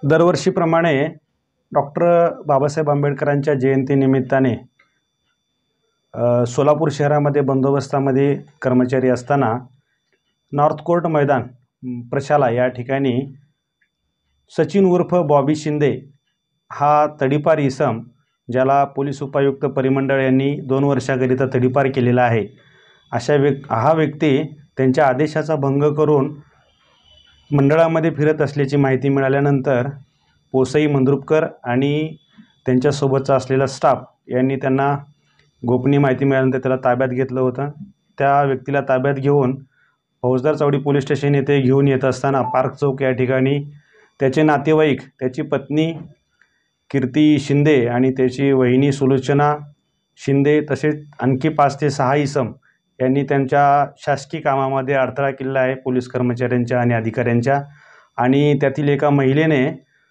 दरवर्षीप्रमाणे डॉक्टर बाबासाहेब आंबेडकरांच्या जयंतीनिमित्ताने सोलापूर शहरामध्ये बंदोबस्तामध्ये कर्मचारी असताना नॉर्थ कोर्ट मैदान प्रशाला या ठिकाणी सचिन उर्फ बॉबी शिंदे हा तडीपार इसम, ज्याला पोलीस उपायुक्त परिमंडळ यांनी 2 वर्षाकरिता तडीपार केलेला आहे, हा व्यक्ती त्यांच्या आदेशाचा भंग करून मंडळामध्ये फिरत असल्याची माहिती मिळाल्यानंतर पोसई मंद्रुपकर आणि त्यांच्यासोबतचा असलेला स्टाफ यांनी त्यांना गोपनीय माहिती मिळाल्यानंतर त्याला ताब्यात घेतलं होतं। त्या व्यक्तीला ताब्यात घेऊन फौजदार चौडी पोलीस स्टेशन येथे घेऊन येत असताना पार्क चौक या ठिकाणी त्याचे नातेवाईक, त्याची पत्नी कीर्ती शिंदे आणि त्याची वहिनी सुलोचना शिंदे तसेच आणखी 5 ते 6 इसम यांनी त्यांच्या शासकीय कामामध्ये अडथळा केला आहे, पोलीस कर्मचाऱ्यांच्या आणि अधिकाऱ्यांच्या। आणि त्यातील एका महिलेने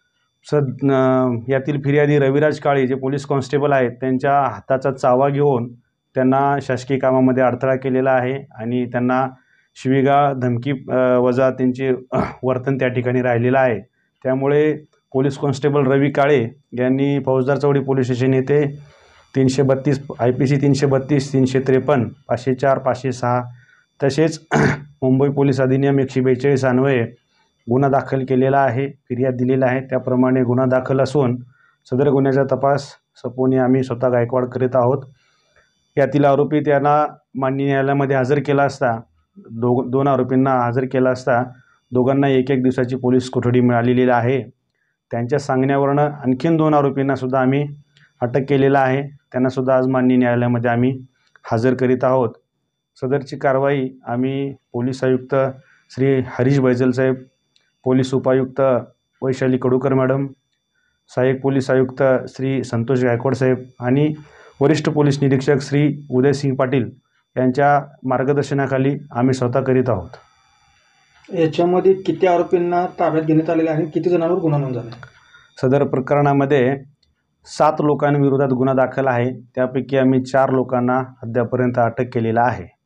यातील फिर्यादी रविराज काळे जे पोलीस कॉन्स्टेबल आहेत त्यांच्या हाताचा चावा घेऊन त्यांना शासकीय कामामध्ये अडथळा केलेला आहे आणि त्यांना शिवीगाळ, धमकी वजा त्यांचे वर्तन त्या ठिकाणी राहिलेलं आहे। त्यामुळे पोलीस कॉन्स्टेबल रवी काळे यांनी फौजदार चौडी पोलीस स्टेशन येथे 332 IPC 332, 353, 504, 506 तसेच मुंबई पोलीस अधिनियम 142 अन्वये गुन्हा दाखल केलेला आहे, फिर्याद दिलेला आहे। त्याप्रमाणे गुन्हा दाखल असून सदर गुन्ह्याचा तपास सपोनी आम्ही स्वतः गायकवाड करीत आहोत। यातील आरोपी त्यांना माननीय न्यायालयामध्ये हजर केला असता, दोन आरोपींना हजर केला असता दोघांना 1-1 दिवसाची पोलीस कोठडी मिळालेली आहे। त्यांच्या सांगण्यावरून आणखीन 2 आरोपींना सुद्धा आम्ही अटक केलेला आहे, त्यांना सुद्धा आज माननीय न्यायालयामध्ये आम्ही हजर करीत आहोत। सदरची कारवाई आम्ही पोलीस आयुक्त श्री हरीश बैजल साहेब, पोलीस उपायुक्त वैशाली कडूकर मॅडम, सहाय्यक पोलीस आयुक्त श्री संतोष गायकवाड साहेब आणि वरिष्ठ पोलीस निरीक्षक श्री उदयसिंग पाटील यांच्या मार्गदर्शनाखाली आम्ही स्वतः करीत आहोत। याच्यामध्ये किती आरोपींना ताब्यात घेण्यात आलेले आणि किती जणांवर गुन्हा नोंद झाला? सदर प्रकरणामध्ये 7 लोकांविरोधात गुन्हा दाखल आहे, त्यापैकी आम्ही 4 लोकांना अद्यापर्यंत अटक केलेला आहे।